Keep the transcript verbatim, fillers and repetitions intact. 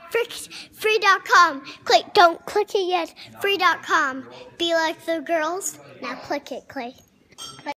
free dot com. Click. Don't click it yet. free dot com. Be like the girls. Now click it, Clay.